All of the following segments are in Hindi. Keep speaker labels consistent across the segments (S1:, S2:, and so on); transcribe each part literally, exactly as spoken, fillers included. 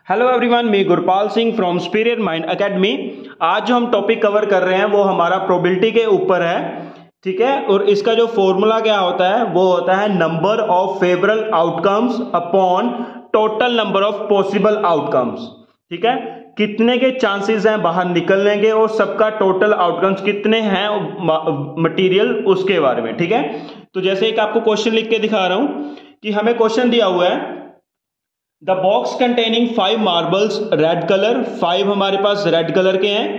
S1: हेलो एवरीवन, मैं Gurpal Singh from Superior Mind Academy. आज जो हम टॉपिक कवर कर रहे हैं वो हमारा प्रोबेबिलिटी के ऊपर है, ठीक है। और इसका जो फॉर्मूला क्या होता है वो होता है number of favourable outcomes upon total number of possible outcomes, ठीक है। कितने के चांसेस हैं बाहर निकलने के और सबका टोटल आउटकम्स कितने हैं मटेरियल उसके बारे में, ठीक है। तो जैसे एक आपको क्वेश्चन लिख के दिखा रहा हूं कि हमें क्वेश्चन दिया हुआ है the box containing five marbles red colour, five हमारे पास रेड कलर के हैं,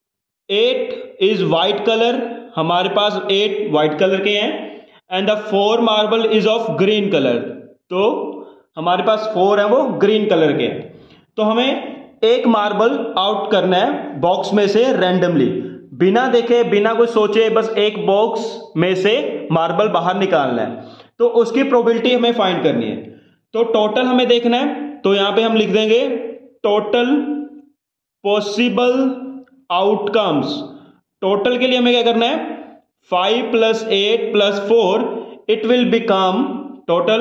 S1: एट इज व्हाइट कलर, हमारे पास एट व्हाइट कलर के हैं, and the four marble is of green colour, तो हमारे पास फोर है वो ग्रीन कलर के हैं। तो हमें एक मार्बल आउट करना है बॉक्स में से रैंडमली, बिना देखे बिना कुछ सोचे, बस एक बॉक्स में से मार्बल बाहर निकालना है। तो उसकी प्रोबेबिलिटी हमें फाइंड करनी है। तो टोटल हमें देखना है, तो यहां पे हम लिख देंगे टोटल पॉसिबल आउटकम्स। टोटल के लिए हमें क्या करना है, five plus eight plus four, it will become total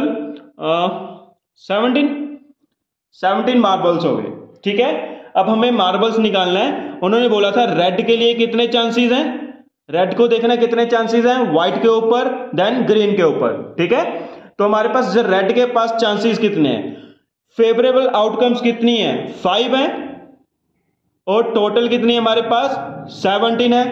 S1: seventeen seventeen marbles हो गए, ठीक है। अब हमें मार्बल्स निकालना है। उन्होंने बोला था रेड के लिए कितने चांसेस हैं, रेड को देखना कितने चांसेस हैं, व्हाइट के ऊपर देन ग्रीन के ऊपर, ठीक है। तो हमारे पास रेड के पास चांसेस कितने हैं, फेवरेबल आउटकम्स कितनी है, फाइव है, और टोटल कितनी है हमारे पास सेवनटीन है।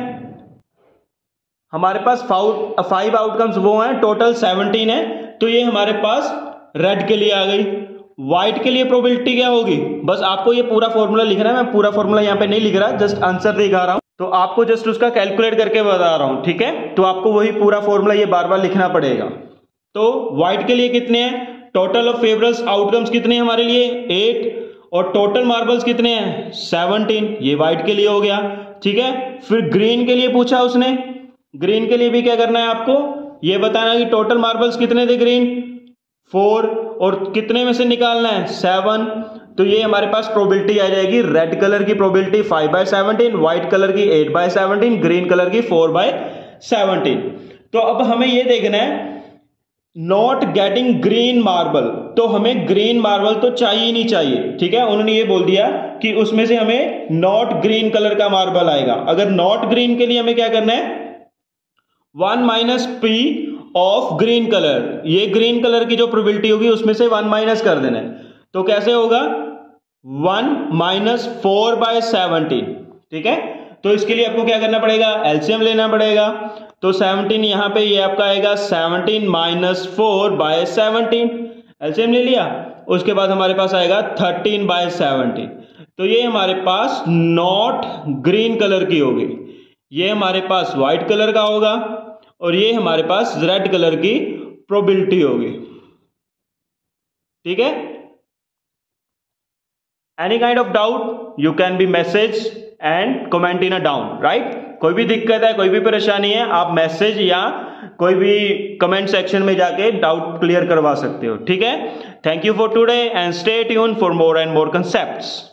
S1: हमारे पास फाइव आउटकम्स वो हैं, टोटल सेवनटीन है। तो ये हमारे पास रेड के लिए आ गई। व्हाइट के लिए प्रोबेबिलिटी क्या होगी, बस आपको ये पूरा फॉर्मूला लिखना है। मैं पूरा फॉर्मूला यहां पे नहीं लिख रहा, जस्ट आंसर दिखा रहा हूं, तो आपको जस्ट उसका कैलकुलेट करके बता रहा हूं, ठीक है। तो आपको वही पूरा फॉर्मूला ये बार बार लिखना पड़ेगा। तो व्हाइट के लिए कितने हैं, टोटल ऑफ फेवरेबल आउटकम्स कितने हैं हमारे लिए, एट, और टोटल मार्बल्स कितने हैं, सेवनटीन, ये व्हाइट के लिए हो गया, ठीक है। फिर ग्रीन के लिए पूछा उसने, ग्रीन के लिए भी क्या करना है आपको, ये बताना कि टोटल मार्बल्स कितने थे ग्रीन, फोर, और कितने में से निकालना है, सेवन। तो ये हमारे पास प्रोबेबिलिटी आ जाएगी, रेड कलर की probability five by seventeen, white colour की eight by seventeen, green colour की फोर बाय सेवनटीन। तो अब हमें ये देखना है नॉट गेटिंग ग्रीन मार्बल, तो हमें ग्रीन मार्बल तो चाहिए ही नहीं चाहिए, ठीक है। उन्होंने ये बोल दिया कि उसमें से हमें नॉट ग्रीन कलर का मार्बल आएगा। अगर नॉट ग्रीन के लिए हमें क्या करना है, one minus P of green colour, ये ग्रीन कलर की जो प्रोबेबिलिटी होगी उसमें से वन माइनस कर देना है। तो कैसे होगा, one minus four by seventeen, ठीक है। तो इसके लिए आपको क्या करना पड़ेगा, एलसीएम लेना पड़ेगा। तो सेवनटीन यहां पे ये आपका आएगा seventeen minus four by seventeen, LCM ले लिया। उसके बाद हमारे पास आएगा थर्टीन बाय सेवनटीन। तो ये हमारे पास नॉट ग्रीन कलर की होगी, ये हमारे पास व्हाइट कलर का होगा, और ये हमारे पास रेड कलर की प्रोबेबिलिटी होगी, ठीक है। Any kind of doubt you can be message and comment in a down, right. कोई भी दिक्कत है, कोई भी परेशानी है, आप मैसेज या कोई भी कमेंट सेक्शन में जाके डाउट क्लियर करवा सकते हो, ठीक है। Thank you for today and stay tuned for more and more concepts.